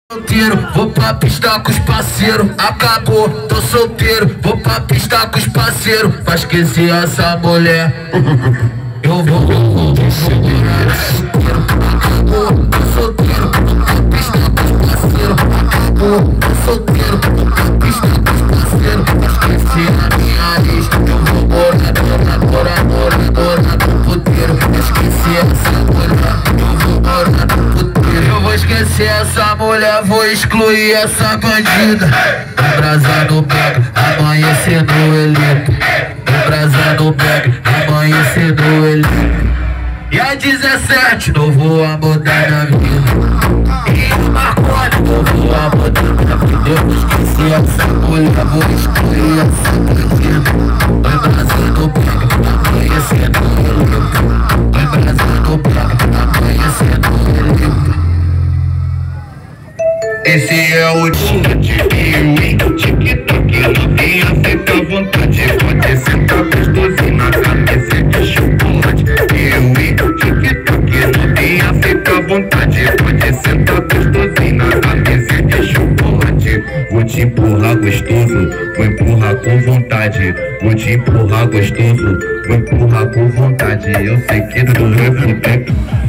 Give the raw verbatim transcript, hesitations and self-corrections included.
Solteiro, vou pra pista com os parceiros. Acabou, tô solteiro, vou pra pista com os parceiros. Pra esquecer essa mulher, eu vou, vou, vou segurar. Acabou, tô solteiro, vou pra pista com os parceiros. Acabou, tô solteiro, vou pra pista com os parceiros. Pra esquecer a minha lista, eu vou morar, morar, morar, morar no puteiro. Pra esquecer essa mulher, eu vou morar no puteiro. Eu vou esquecer essa mulher, vou excluir essa bandida. Um brasa no pega, amanhecer no elito. Um brasa no pega, amanhecer no elito. E a dezessete, novo amor da minha vida. E o Marconi, novo amor da minha vida. Eu vou esquecer essa mulher, vou excluir essa bandida. Um brasa no pega, amanhecer no elito. Um brasa no pega, amanhecer no elito. Esse é o tique-tique, tique-tique, novinha, fica à vontade. Pode sentar gostosinho na cabeça de chocolate. Tique-tique, novinha, fica à vontade. Pode sentar gostosinho na cabeça de chocolate. Vou te empurrar gostoso, vou empurrar com vontade. Vou te empurrar gostoso, vou empurrar com vontade. Eu sei que tu é fuder.